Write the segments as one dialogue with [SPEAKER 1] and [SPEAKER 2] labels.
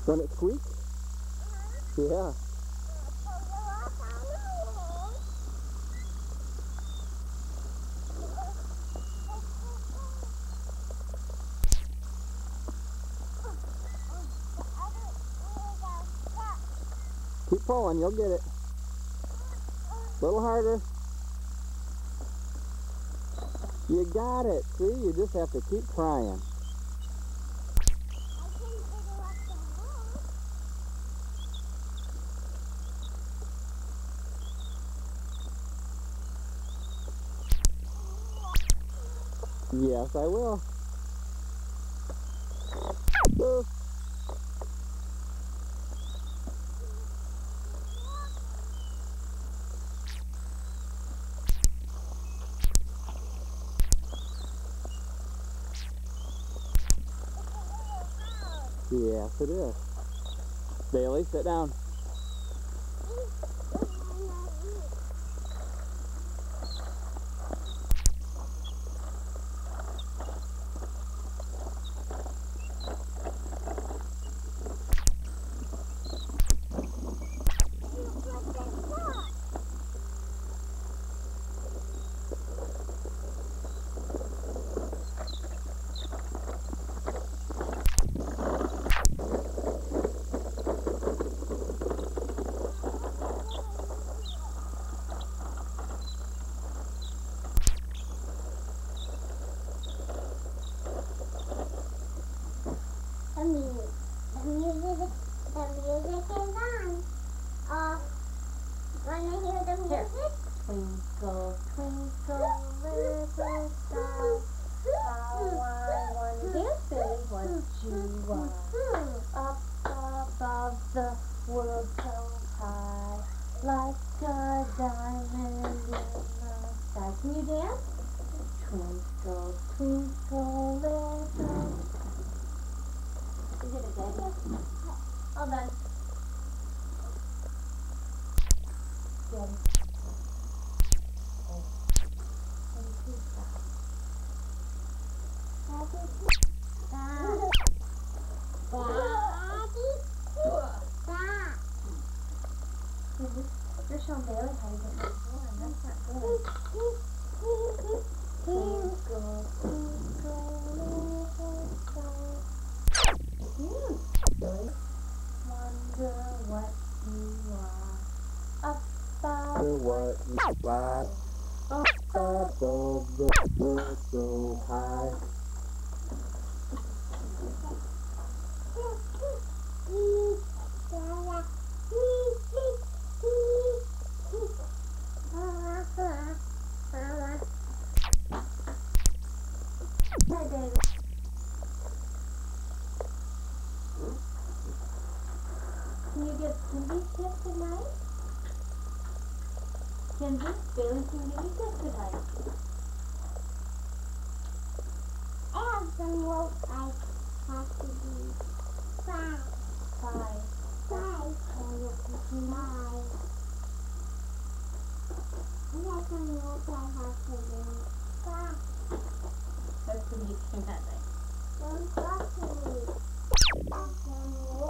[SPEAKER 1] When it squeaks? Yeah. Keep pulling, you'll get it. A little harder. You got it. See, you just have to keep trying. Yes, I will. Yes, it is. Bailey, sit down.
[SPEAKER 2] The music is on. Wanna hear the music?
[SPEAKER 3] Twinkle, twinkle, little star, how I wanna dance is what you are. Up above the world so high, like a diamond in the sky. Can you dance? Twinkle, twinkle, little star. Is it a good? All done. Good. You're showing Bailey how to get in the door, and that's not good. Twinkle, twinkle, little star. Bailey, wonder what you are. Up above
[SPEAKER 1] What you are. Up above the world so high.
[SPEAKER 3] Hi, baby. Can you give Kenzie a kiss goodnight? Kenzie, Bailey can give you a kiss goodnight.
[SPEAKER 2] I have some rope I have to do. Bye.
[SPEAKER 3] Bye.
[SPEAKER 2] Bye. Bye. I have some rope I have to do. Bye.
[SPEAKER 3] That's the meat king that night.
[SPEAKER 2] Don't talk to me. I have some rope.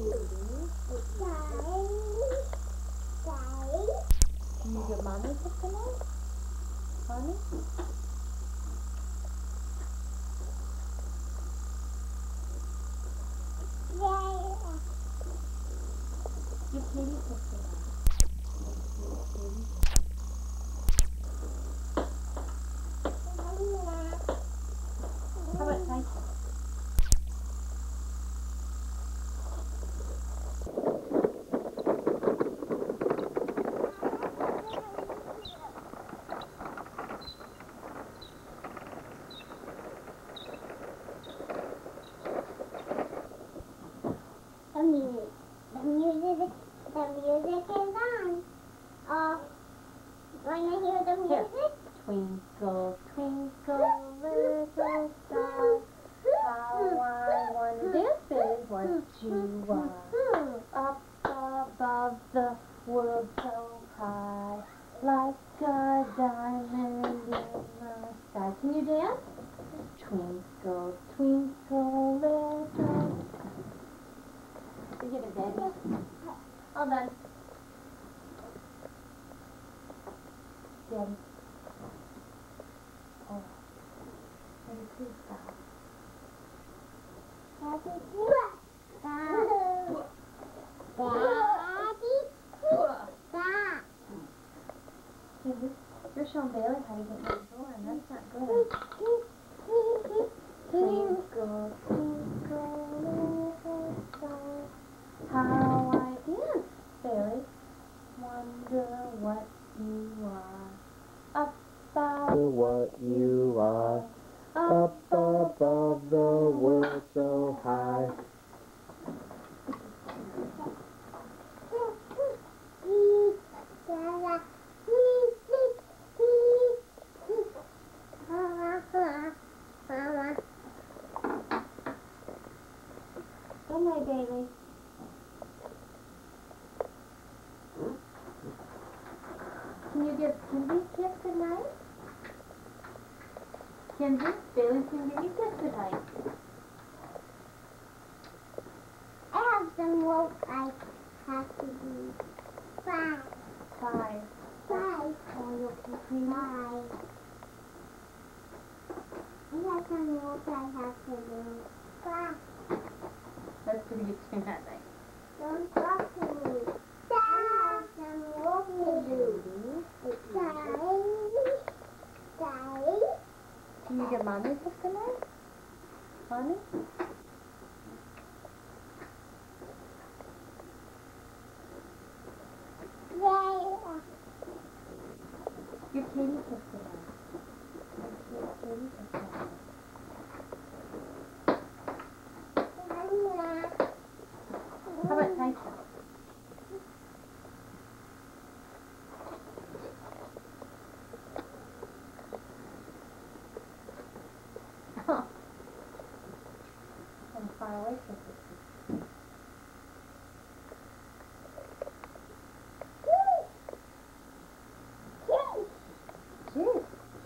[SPEAKER 2] Bye.
[SPEAKER 3] Can you give Mommy a kiss goodnight? Mommy? Give Katie a kiss goodnight. How about Tyson?
[SPEAKER 2] The music is on. Wanna hear the music?
[SPEAKER 3] Twinkle, twinkle, little star, how I wanna dance is what you are. Up above the world so high, like a diamond in the sky. Can you dance? Twinkle, twinkle, little star. You give it, Daddy. All done. Daddy. Oh. Daddy, please stop.
[SPEAKER 2] Daddy,
[SPEAKER 3] You're showing Bailey how to get in the door, and that's not good. Twinkle, twinkle, little star, how I dance, Bailey. Wonder what you are. Up above
[SPEAKER 1] What you are, up above the world so high.
[SPEAKER 3] Good night, Bailey. Can you give Kenzie a kiss good night? Kenzie, Bailey's gonna give you a kiss good night.
[SPEAKER 2] I have some work I have to do. Bye.
[SPEAKER 3] Bye.
[SPEAKER 2] Bye.
[SPEAKER 3] Oh, you okay, Creamy?
[SPEAKER 2] Bye. I have some work I have to do. Bye.
[SPEAKER 3] That's what you do that night.
[SPEAKER 2] Don't talk to me. I have some work to do. Bye. Bye.
[SPEAKER 3] Can you give Mommy a kiss good night? Mommy? Give Katie a kiss good night. Give Katie a kiss good night. How about Tyson? Oh. I'm far away from this. Jeez.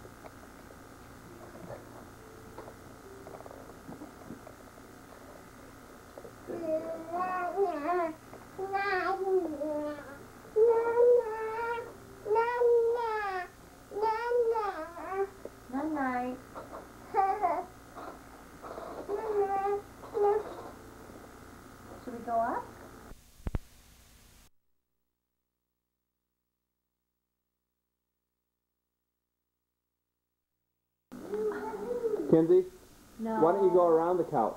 [SPEAKER 3] Night night. Should we go up?
[SPEAKER 1] Kenzie,
[SPEAKER 3] No.
[SPEAKER 1] why don't you go around the couch?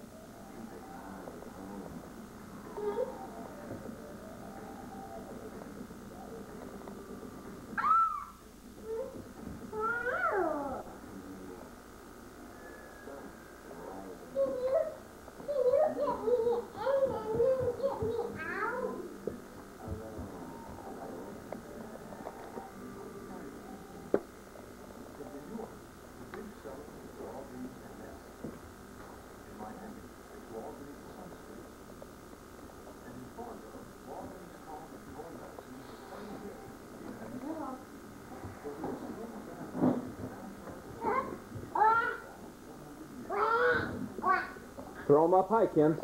[SPEAKER 1] Throw them up high, Ken.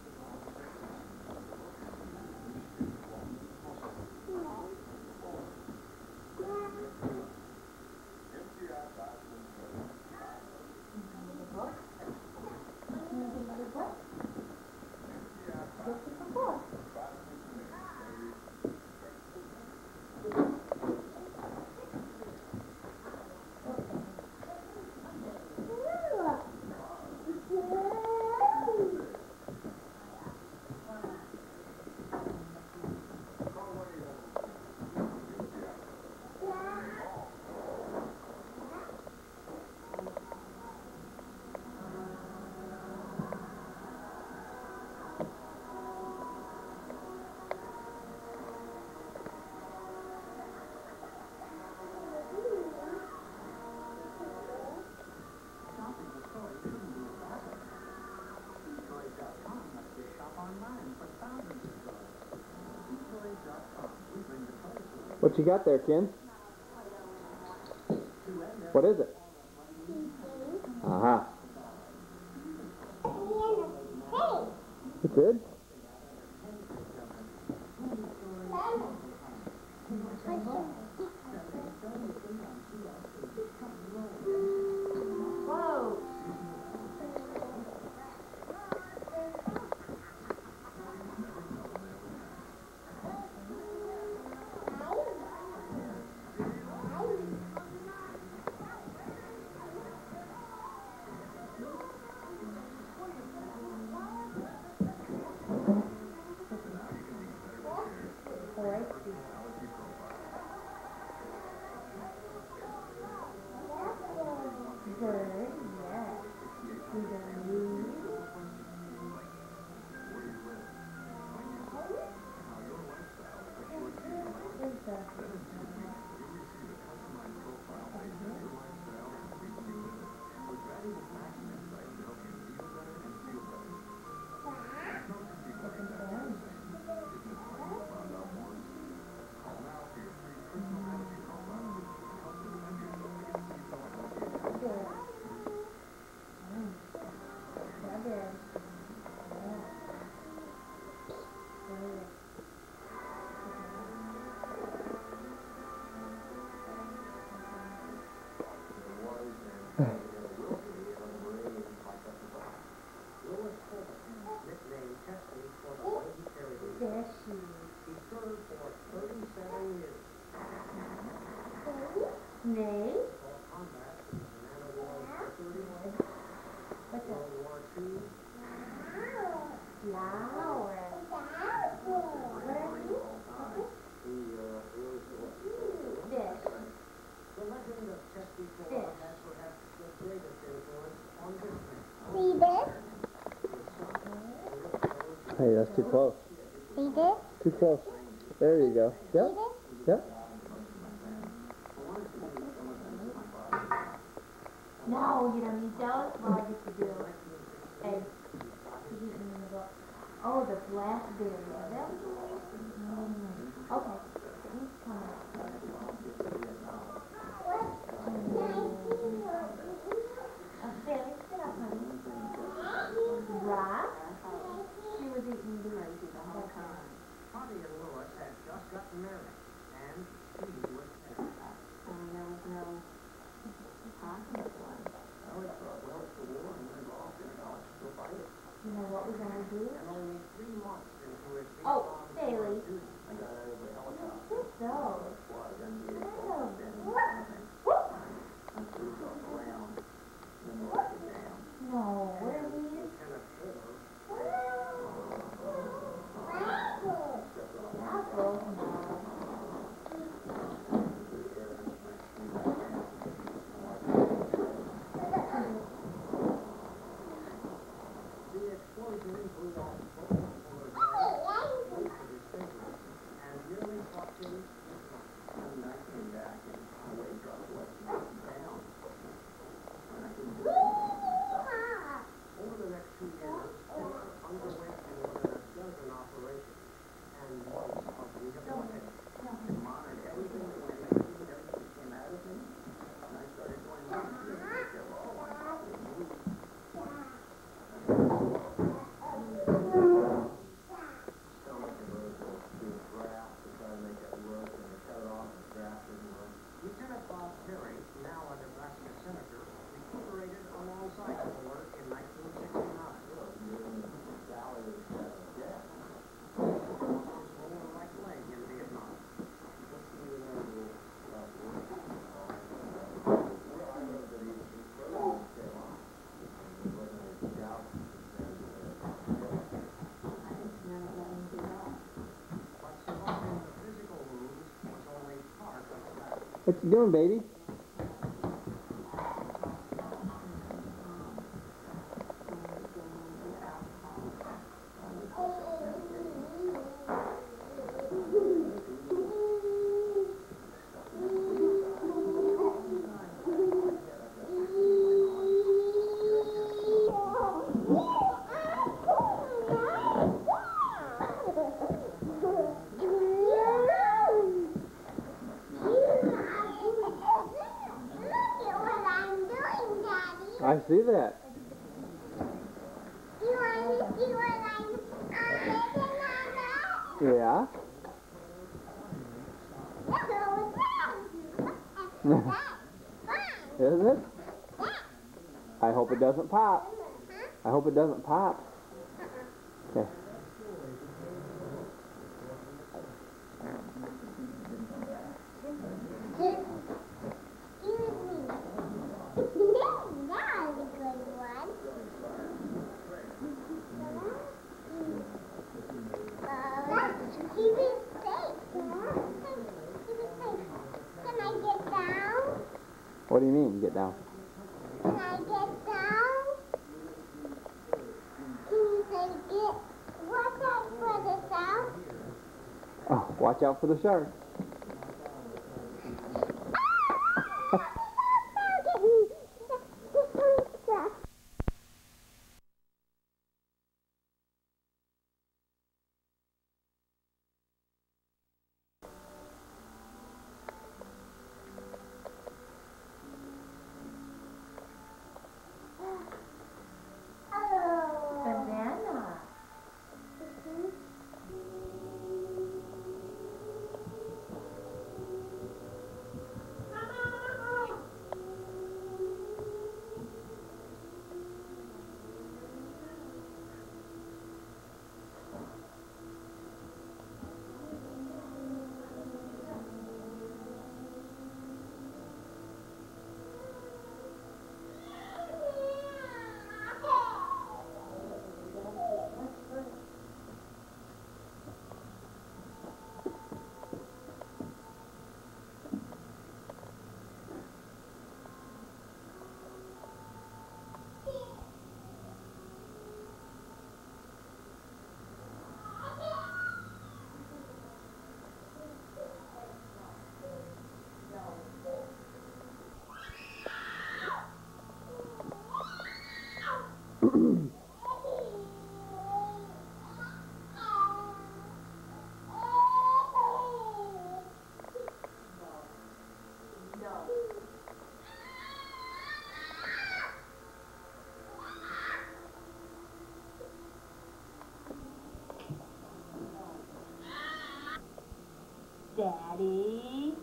[SPEAKER 1] What you got there, Ken? What is it? Uh-huh. You good?
[SPEAKER 3] Whoa. Bird, yes. He's a leaf. There she is.
[SPEAKER 1] He served for 37 years.
[SPEAKER 3] Snake?
[SPEAKER 1] For combat, man of war for 31.
[SPEAKER 3] What's that?
[SPEAKER 1] World War II.
[SPEAKER 3] Flower. What are you?
[SPEAKER 1] He was
[SPEAKER 3] Fish.
[SPEAKER 1] the legend of Chesty Pull
[SPEAKER 3] Fish.
[SPEAKER 1] has perhaps the greatest influence on this man.
[SPEAKER 2] See this?
[SPEAKER 4] Hey, that's too close.
[SPEAKER 2] See this?
[SPEAKER 4] Too close. There you go. Yep. Yep.
[SPEAKER 3] No, you don't need those. Well, I get to do eggs. Oh, the blackberry. Is that what you want? Okay. He's coming. There, sit up, honey. Rock? She was eating berries the whole time.
[SPEAKER 1] Connie and Louis had just gotten married, and he was there.
[SPEAKER 3] There was no possible one.
[SPEAKER 1] Well, the war and went off in college to fight it.
[SPEAKER 3] You know what we're gonna do?
[SPEAKER 1] And only 3 months into his
[SPEAKER 3] Oh, Bailey.
[SPEAKER 1] duty, I got out of the helicopter.
[SPEAKER 3] Get those. No, what are these?
[SPEAKER 1] Lieutenant Fuller
[SPEAKER 3] Apples? No.
[SPEAKER 1] The explosion blew off both of Fuller's legs, most of his fingers, and nearly cost him his life. And I came back and my weight dropped less down. And I couldn't do it. Over the next 2 years, Fuller underwent more than a dozen operations and months of rehabilitation. I monitored everything that went in, everything that came out of me, and I started going, oh, I'm probably moved. Lieutenant Bob Perry, now a Nebraska senator, recuperated alongside Fuller in 1969. His lower right leg in Vietnam. But surviving the physical wounds was only part of the battle.
[SPEAKER 4] What you doing, baby? I see that.
[SPEAKER 2] You want to see what I'm making on that?
[SPEAKER 4] Yeah.
[SPEAKER 2] No.
[SPEAKER 4] Isn't it? I hope it doesn't pop. I hope it doesn't pop. Okay. What do you mean, get down?
[SPEAKER 2] Can I get down? Can you say get? Watch out for the sound.
[SPEAKER 4] Oh, watch out for the shark.
[SPEAKER 3] Banana. Daddy.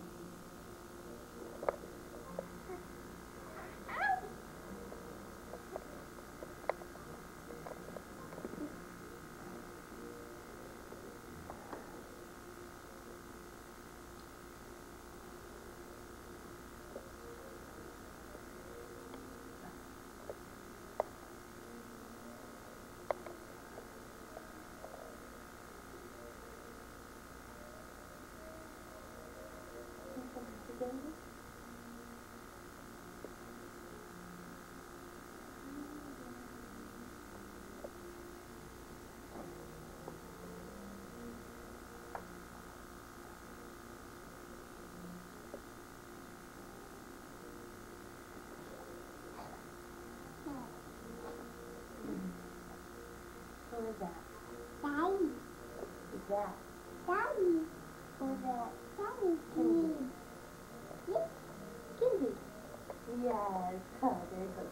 [SPEAKER 3] Who is that?
[SPEAKER 2] Daddy.
[SPEAKER 3] Who's that?
[SPEAKER 2] Daddy.
[SPEAKER 3] Who's that?
[SPEAKER 2] Daddy.
[SPEAKER 3] Kinsey.
[SPEAKER 2] Yes.
[SPEAKER 3] Kinsey. Yes. Oh, there you go.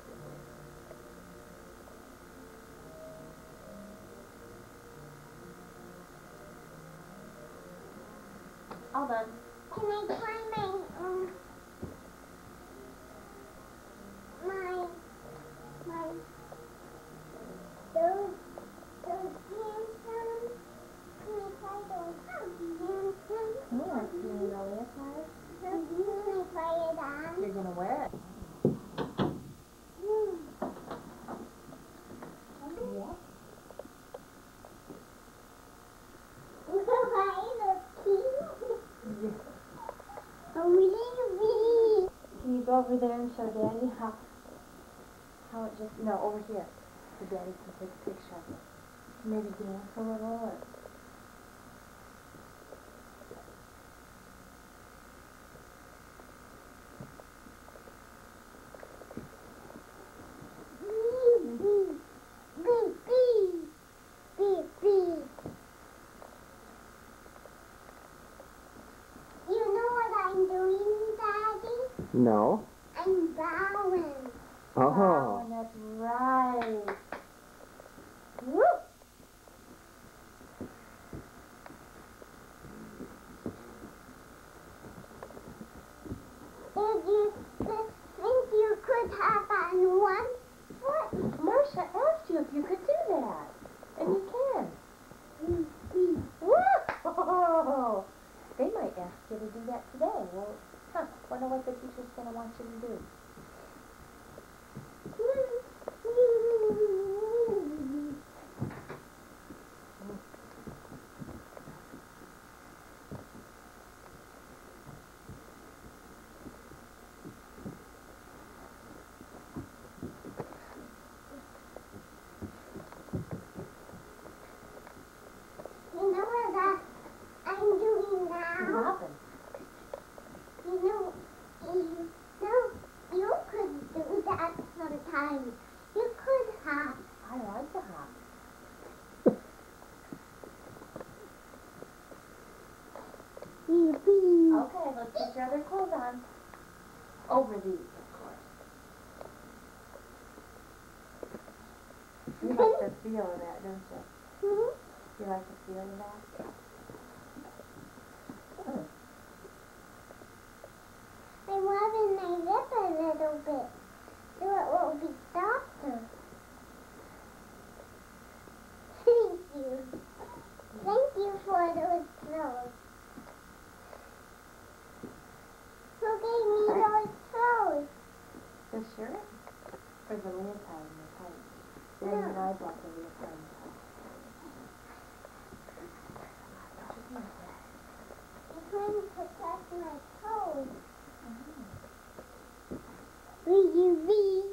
[SPEAKER 3] All done.
[SPEAKER 2] Can I try my those handsome? Can I try those handsome?
[SPEAKER 3] You want to see me on the inside?
[SPEAKER 2] Can I try it on?
[SPEAKER 3] You're gonna wear it. Yeah. Can you go over there and show Daddy how it just, no, over here, so Daddy can take a picture of it. Maybe dance a little or...
[SPEAKER 2] You know what I'm doing, Daddy?
[SPEAKER 4] No.
[SPEAKER 2] I'm bowing.
[SPEAKER 4] Oh.
[SPEAKER 3] Oh, that's right. Woo!
[SPEAKER 2] Did
[SPEAKER 3] You like the feel of that, don't you?
[SPEAKER 2] Hmm?
[SPEAKER 3] You like the feel of that?
[SPEAKER 2] I'm rubbing my lip a little bit so it will be softer. Thank you. Thank you for those clothes. Who gave me those clothes?
[SPEAKER 3] The shirt? Or the leotard and the tights? Daddy
[SPEAKER 2] No.
[SPEAKER 3] and I bought the leotard and tights.
[SPEAKER 2] I'm trying to protect my toes. Will you read?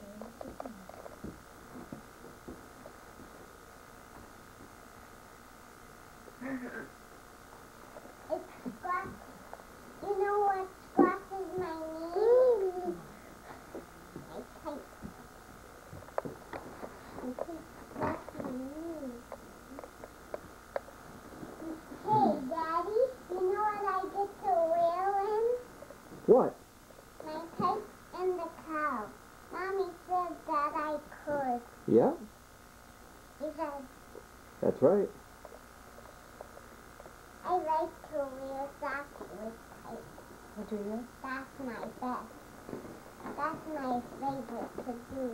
[SPEAKER 2] It's Scott. You know what Scott is my name? I type. That's my name. Hey, Daddy, you know what I get to wear in?
[SPEAKER 4] What?
[SPEAKER 2] My tights and the cow. Mommy said that I could.
[SPEAKER 4] Yeah,
[SPEAKER 2] She said
[SPEAKER 4] that's right.
[SPEAKER 2] I like to wear socks with tights.
[SPEAKER 3] What do you?
[SPEAKER 2] That's my best. That's my favorite to do.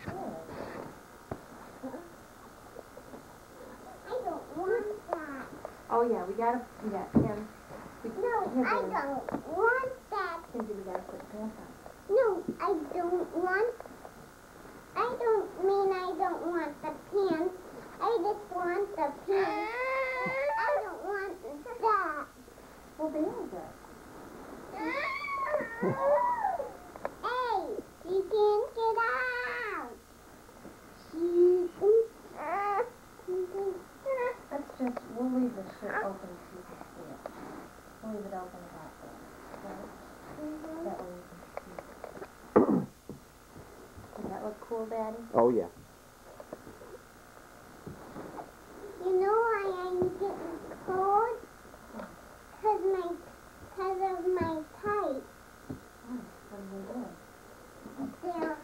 [SPEAKER 2] I don't want that.
[SPEAKER 3] Oh yeah, we got Kim.
[SPEAKER 2] No, I don't want that.
[SPEAKER 3] Kenzie, we gotta put pants on.
[SPEAKER 2] No, I don't want. I don't mean I don't want the pants. I just want the pants. I don't want that.
[SPEAKER 3] Well, they are good.
[SPEAKER 2] Hey, you can't get out.
[SPEAKER 3] Let's just, we'll leave the shirt open so you can see it. We'll leave it open about there. Right? That way you can see it. Does that look cool, Daddy?
[SPEAKER 4] Oh, yeah.
[SPEAKER 2] You know why I'm getting cold? Cause of my tights.
[SPEAKER 3] What are we doing?
[SPEAKER 2] They're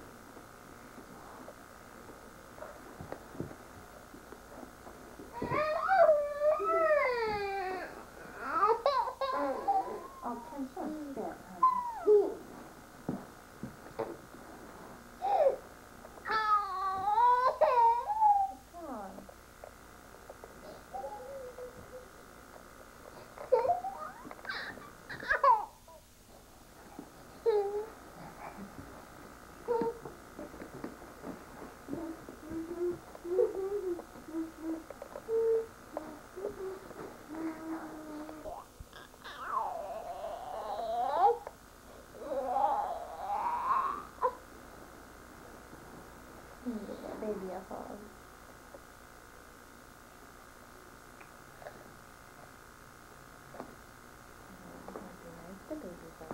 [SPEAKER 3] Oh, Kim, don't spit, honey. Come on. Give that baby a hug. The baby hug.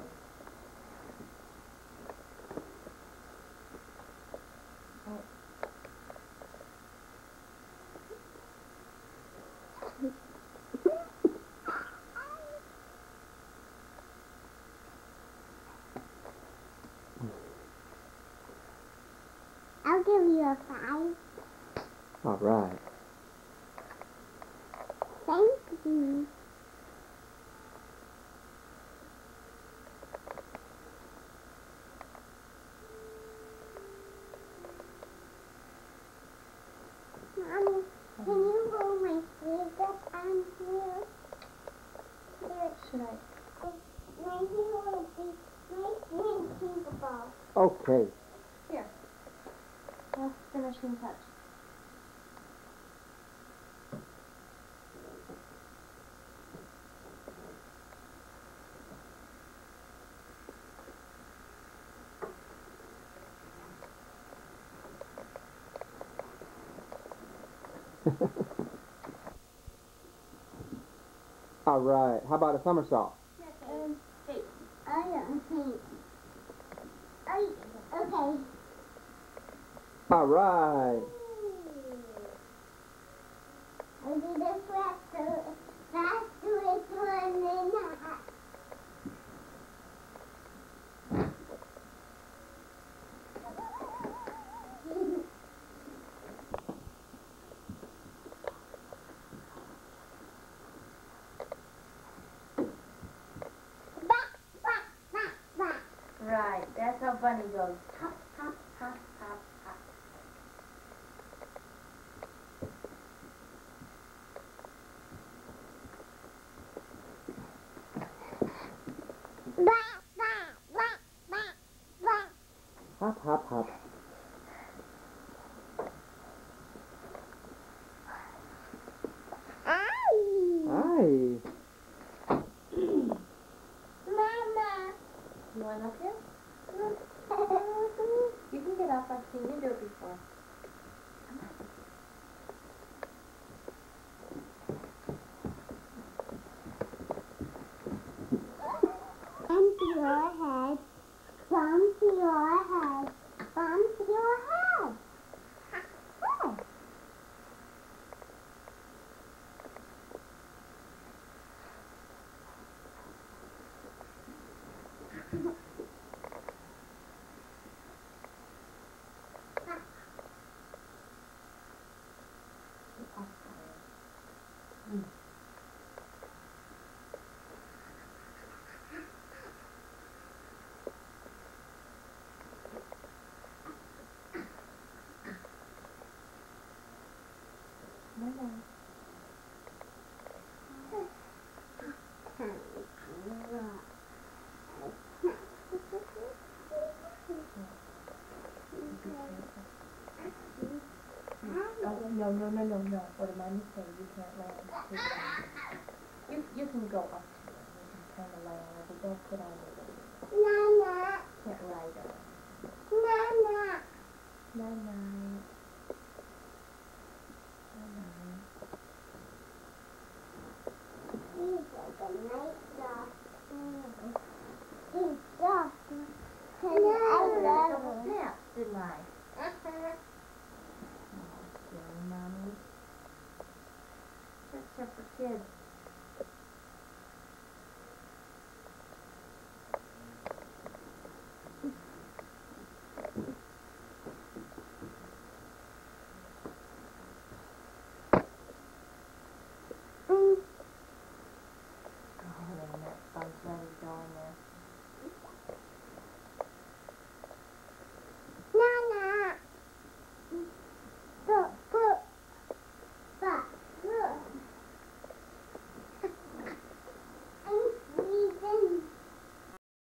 [SPEAKER 2] I'll give you a 5.
[SPEAKER 4] All right.
[SPEAKER 2] Thank you. Mommy, can you roll my sleeves up on here? Here,
[SPEAKER 3] Should I?
[SPEAKER 2] my hair will be nice and pinkable.
[SPEAKER 4] Okay.
[SPEAKER 3] Here. Last finishing touch.
[SPEAKER 4] All right. How about a somersault?
[SPEAKER 2] Hey. I don't think. Okay.
[SPEAKER 4] All right.
[SPEAKER 2] I'll do this fast with one and a half.
[SPEAKER 3] bunny goes hop, hop, hop, hop, hop.
[SPEAKER 2] Bah, bah, bah, bah, bah.
[SPEAKER 4] Hop, hop, hop.
[SPEAKER 2] Ow.
[SPEAKER 4] Hi.
[SPEAKER 2] Mama.
[SPEAKER 3] You want up here? You can get up. I've seen you do it before.
[SPEAKER 2] Bump your head. Bump your head. Bump your head. Where?
[SPEAKER 3] Oh, no. What am I saying? You can't land. You can go up to it. You can kind of lay on it, but don't put on it.
[SPEAKER 2] Nana.
[SPEAKER 3] Can't ride on it.
[SPEAKER 2] Nana.
[SPEAKER 3] No.